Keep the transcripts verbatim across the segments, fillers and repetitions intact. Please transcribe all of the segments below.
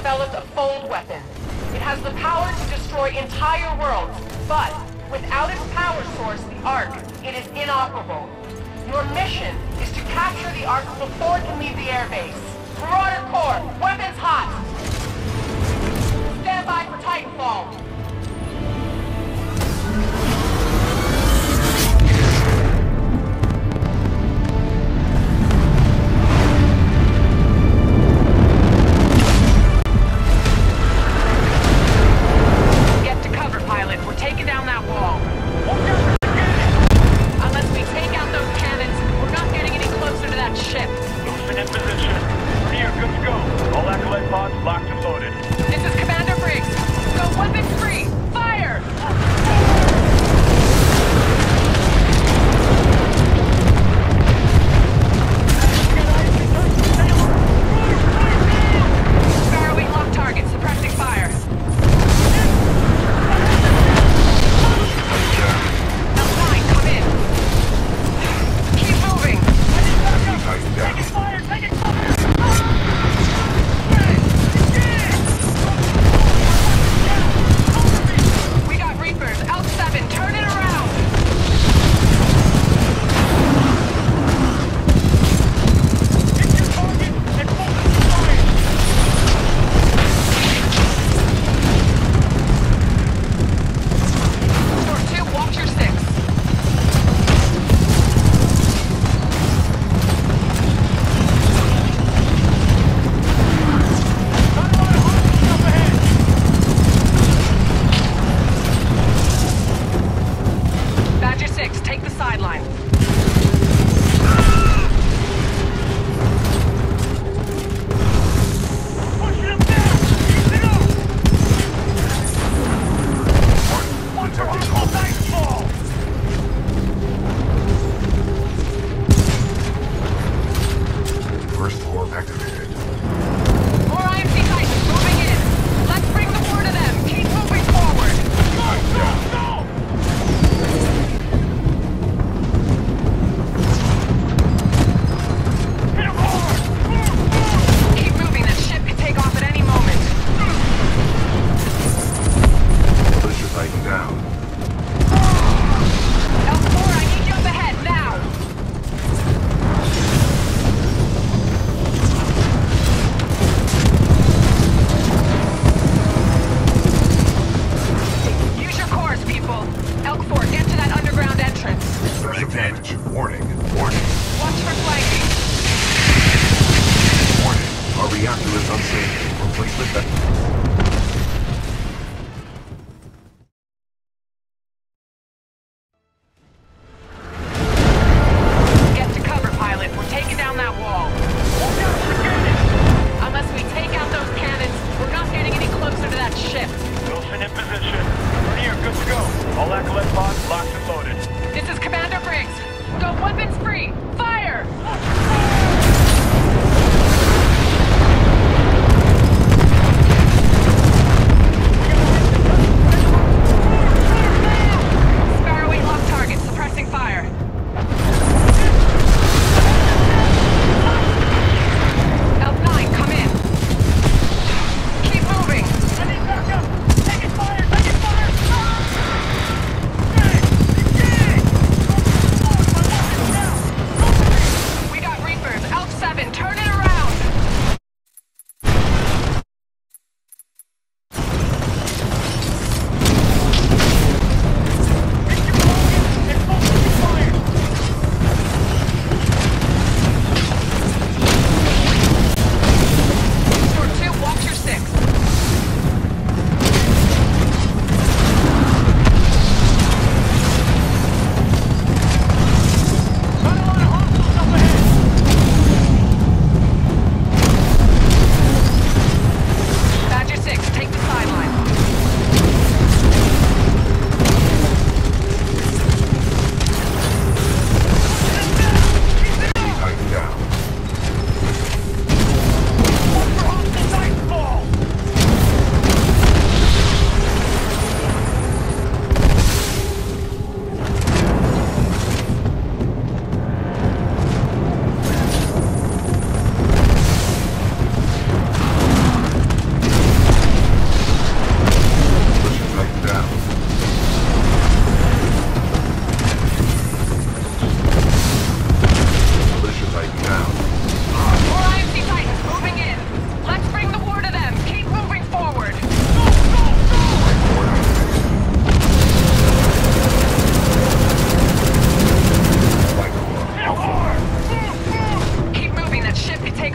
developed a fold weapon. It has the power to destroy entire worlds, but without its power source, the Ark, it is inoperable. Your mission is to capture the Ark before it can leave the airbase. Marauder Corps, weapons hot! Stand by for Titanfall!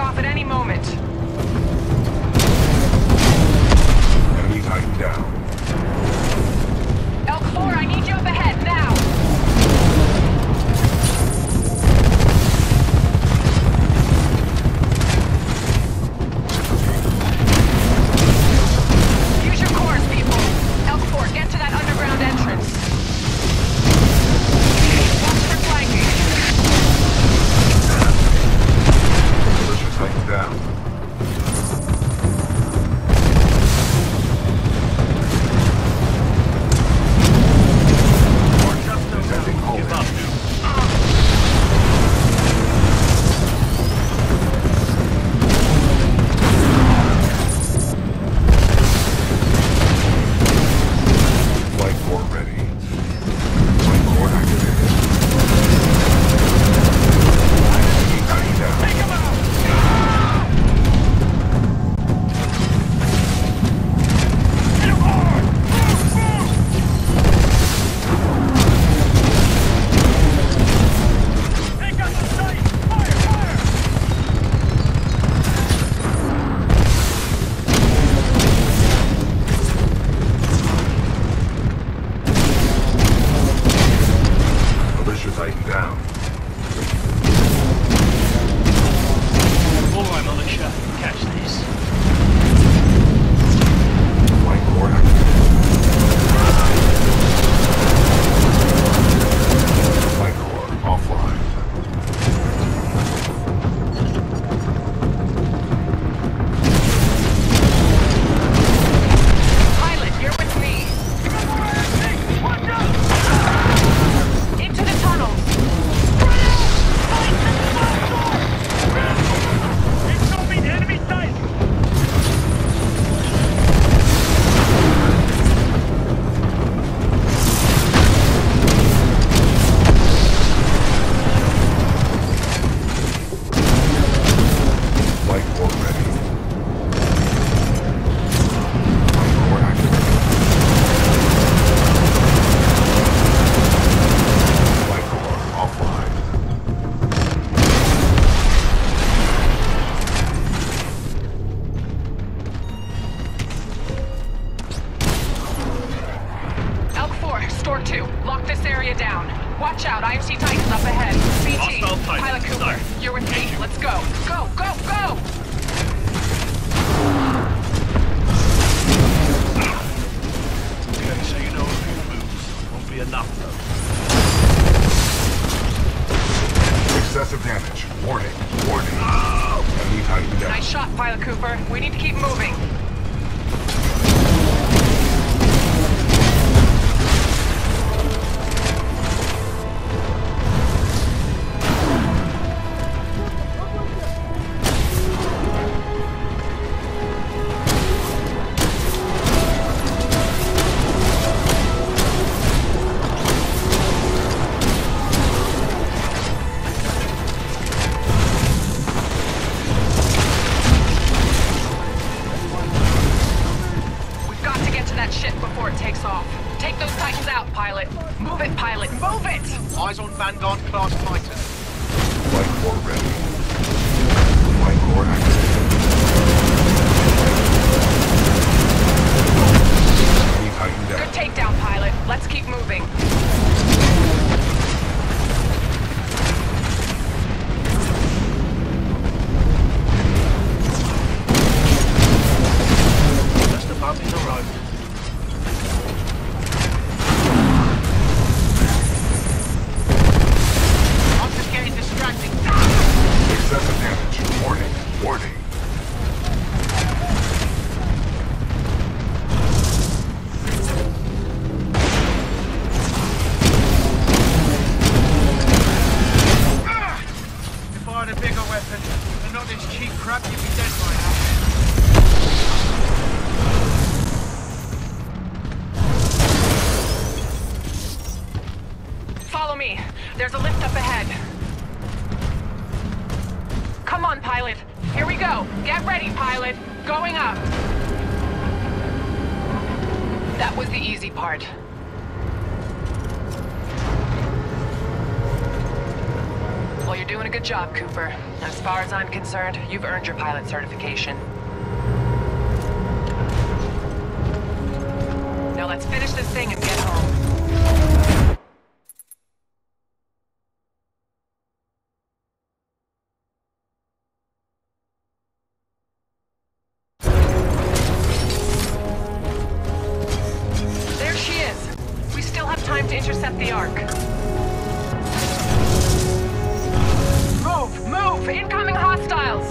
off at any moment. Enemy Titan down. Elk four, I need you up ahead, now! Use your cores, people. Elk four, get to that underground entrance. Watch for flanking. Militia Titan down. Attempting hold. Give up, dude. Flight core ready. Flight core activated. Enemy Titan down. Take him out! Hit him hard! Move, move! Take out the sight! Fire, fire! Militia Titan down. All right, militia. Catch these. Flight core activated. Flight core offline. Pilot, you're with me. Watch out! Into the tunnels. Incoming enemy sight! Flight core ready. Flight core activated. Flight core offline. Elk four, store two. Lock this area down. Watch out, I M C Titans up ahead. B T, Hostile Titan, Pilot Cooper, start. you're with me. Let's go. Go, go, go! Okay, so you know a few moves. Won't be enough, though. Excessive damage. Warning. Warning. Enemy Titan down. Nice shot, Pilot Cooper. We need to keep moving. We've got to get to that ship before it takes off. Take those Titans out, Pilot. Move it, Pilot. Move it! Eyes on Vanguard class Titan. Flight core ready. Flight core activated. Enemy Titan down. Good takedown, Pilot. Let's keep moving. Just a bump in the road. I'm just getting distracted. Excessive damage. Warning. Warning. If I had a bigger weapon, and not this cheap crap, you'd be dead by now. Follow me. There's a lift up ahead. Come on, Pilot. Here we go. Get ready, Pilot. Going up. That was the easy part. Well, you're doing a good job, Cooper. As far as I'm concerned, you've earned your pilot certification. Now let's finish this thing and get home. There she is. We still have time to intercept the Ark. Move! Move! Incoming hostiles!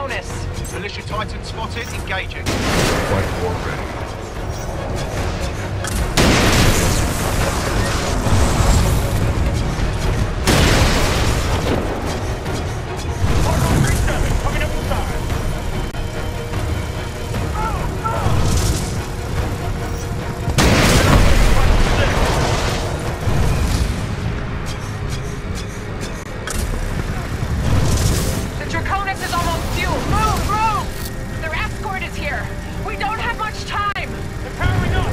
Draconis. Militia Titan spotted, engaging. Flight core ready. Coming up inside. The Draconis is almost fueled. Move, move! Their escort is here. We don't have much time. They're powering up.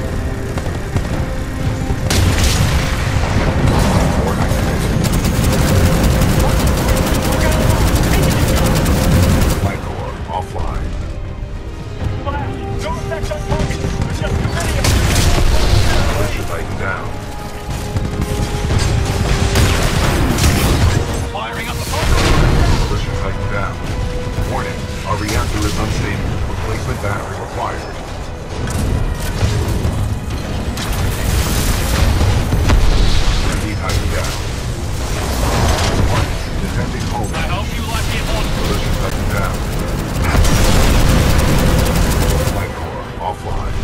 Core activated. Flight core offline. Flash, don't affect our target. There's just too many of them. Militia Titan down. Firing up the pump. Militia Titan down. Warning, our reactor is unstable. Replacement battery required. Enemy Titan down. Warning, detecting home. I hope you like it on. Militia Titan down. Flight core offline.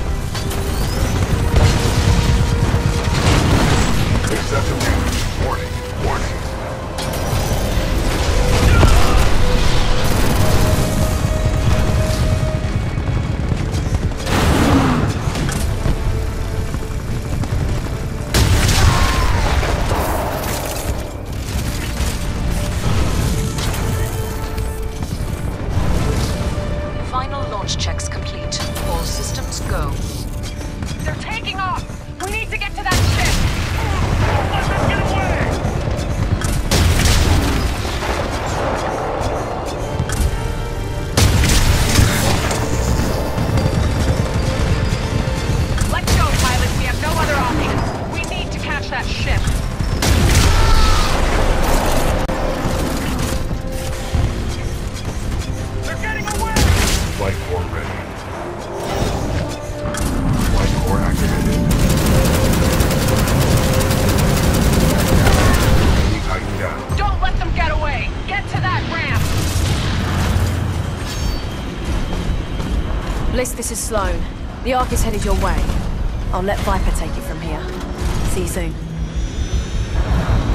Excessive damage. Warning, warning. Final launch checks complete. All systems go. They're taking off. We need to get to that ship. Let them get away! Let's go, pilots. We have no other options. We need to catch that ship. They're getting away! Flight core ready. Flight core activated. Enemy Titan down. Don't let them get away. Get to that ramp. Bliss, this is Sloan. The Ark is headed your way. I'll let Viper take it from here. See you soon.